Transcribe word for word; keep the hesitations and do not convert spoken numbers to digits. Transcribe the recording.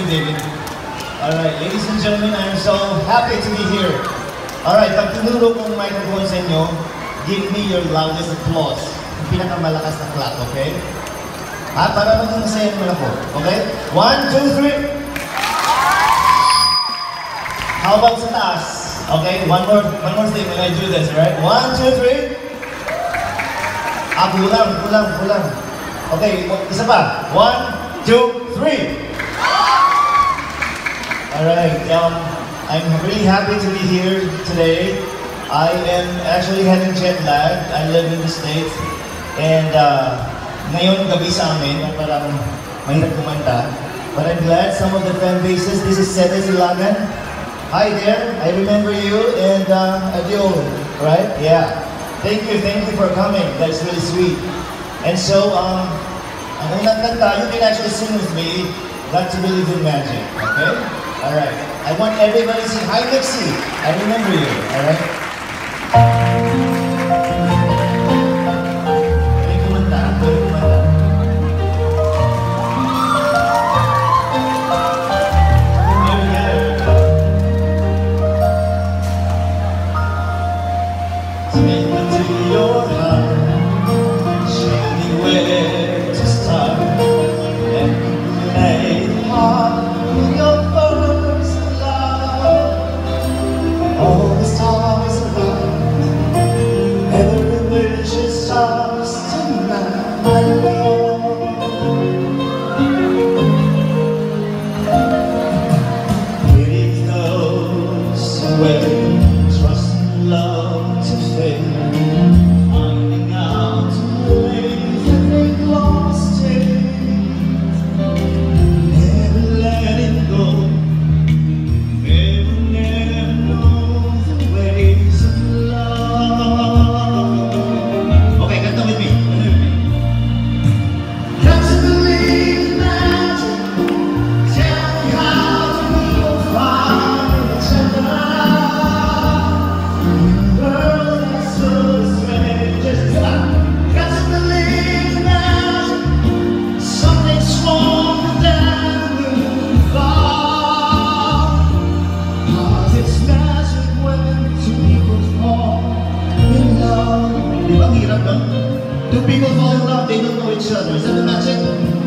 David. Alright, ladies and gentlemen, I am so happy to be here. Alright, pag tinuro kong microphone sa inyo, give me your loudest applause. Yung pinakamalakas na clap, okay? Ha? Para maging masaya naman ako, okay? One, two, three! How about sa taas? Okay, one more, one more thing when I do this, right? One, two, three! Ah, kulang, kulang, kulang. Okay, isa pa. One, two, three! Alright, um, I'm really happy to be here today. I am actually having jet lag. I live in the States. And uh, ngayon gabi sa amin, parang mahirap kumanta. But I'm glad some of the fan bases, this is Sete Silagan. Hi there, I remember you, and uh, Adiol, right? Yeah. Thank you, thank you for coming. That's really sweet. And so, um, ang unang kanta, you can actually sing with me, Got to Believe in Magic, okay? Alright. I want everybody to sing, hi Mixie, I remember you, alright? Pwede kumanta, pwede kumanta. Take me to your heart, show me where to start, and lay the heart in your first love. All the stars around, every wish is stars tonight, my love. It goes away, trust and love to fade, finding out ways that make lost it, never letting go, never, never know the ways of love. Okay, kanta with me, kanta with me. Got to believe in magic, tell me how to feel fine each other. World that's so strange, just stop. Got to believe in magic, something stronger than the fall. 'Cause it's magic when two people fall in love. Di ba ang hirap, no? Two people fall in love, they don't know each other. Is that the magic?